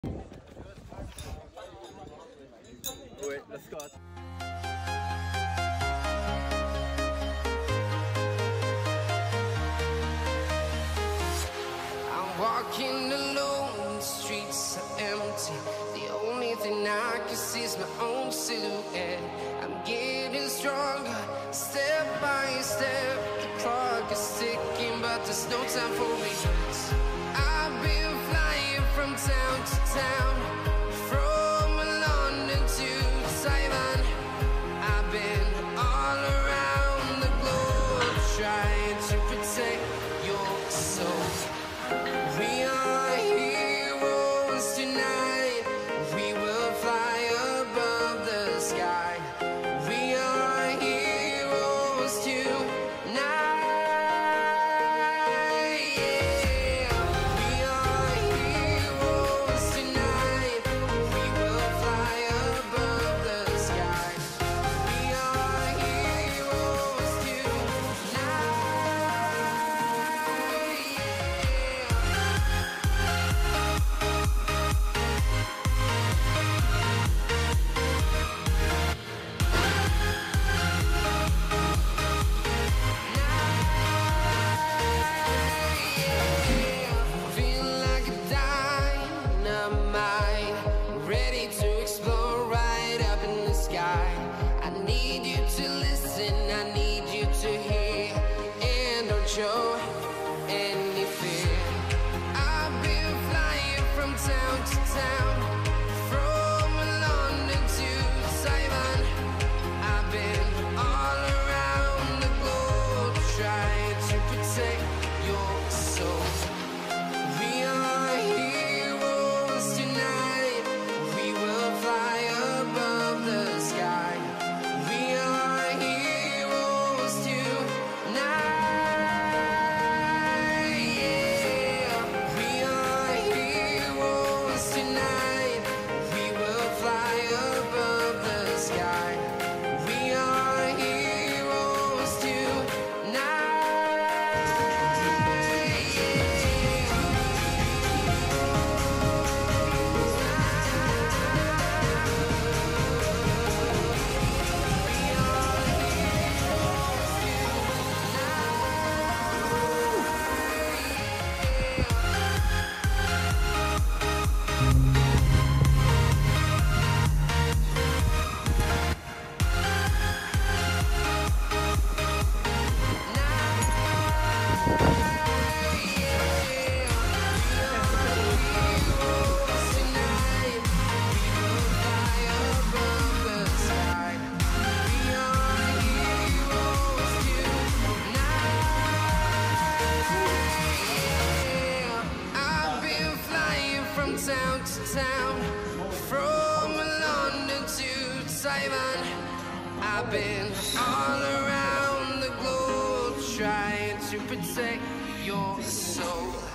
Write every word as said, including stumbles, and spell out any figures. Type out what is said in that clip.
Wait, let's go. I'm walking alone, the streets are empty. The only thing I can see is my own silhouette. I'm getting stronger, step by step. The clock is ticking, but there's no time for regrets. I've been flying from town to town, from London to Taiwan. I've been all around the globe, trying to protect your soul. We are heroes tonight. We will fly above the sky. We are heroes tonight. Yeah. We are heroes tonight. We will fly above the sky. We are heroes tonight. Feel like a dynamite, ready to explore right up in the sky. I need you to listen, I need you to hear, and don't show any fear. I've been flying from town to town, from London to Taiwan. I've been all around the globe, trying to protect your soul. We are heroes tonight. We will fly above the sky. We are heroes tonight. Yeah. We are heroes tonight. We will fly above the sky. We are heroes town to town, from London to Taiwan. I've been all around the globe, trying to protect your soul.